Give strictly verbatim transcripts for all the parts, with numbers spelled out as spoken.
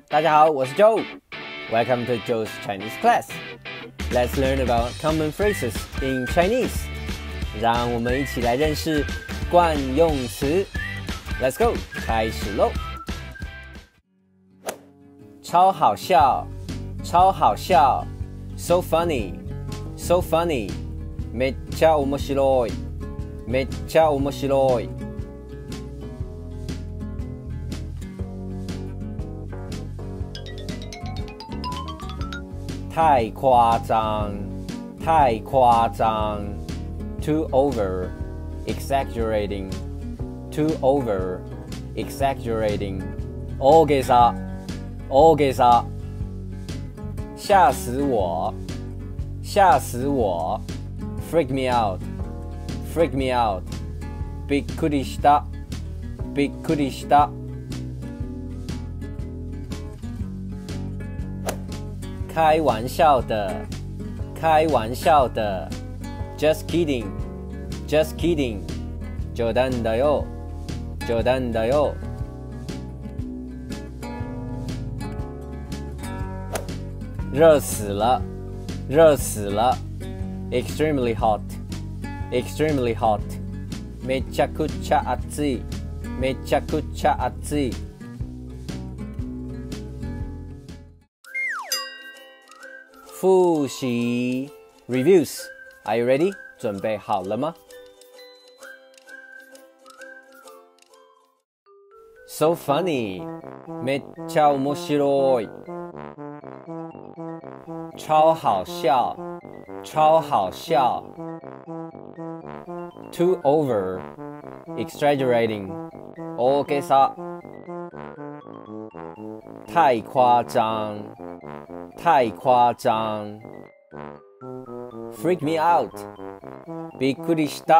大家好，我是 Joe. Welcome to Joe's Chinese class. Let's learn about common phrases in Chinese. 让我们一起来认识惯用词。Let's go， 开始喽！超好笑，超好笑 ，so funny, so funny， めっちゃ面白い、めっちゃ面白い。太夸张，太夸张 ，too over, exaggerating, too over, exaggerating， 大げさ、大げさ。吓死我，吓死我 ，freak me out, freak me out， びっくりした、びっくりした。开玩笑的，开玩笑的 ，just kidding, just kidding， 冗談だよ、冗談だよ。热死了，热死了 ，extremely hot, extremely hot， めちゃくちゃ暑い、めちゃくちゃ暑い。复习 reviews. Are you ready? 准备好了吗 ？So funny. めっちゃ面白い。超好笑，超好笑。Too over. Exaggerating. 大げさ。太夸张。太夸张 ，freak me out， びっくりした，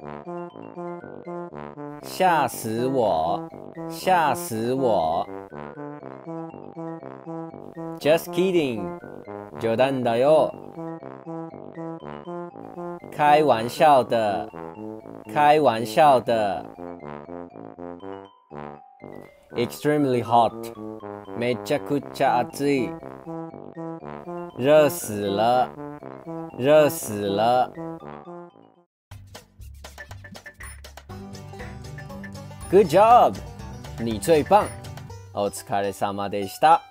吓死我，吓死我 ，just kidding， 冗談だよ，开玩笑的，开玩笑的 ，extremely hot， めちゃくちゃ暑い。热死了，热死了。Good job， 你最棒。お疲れ様でした。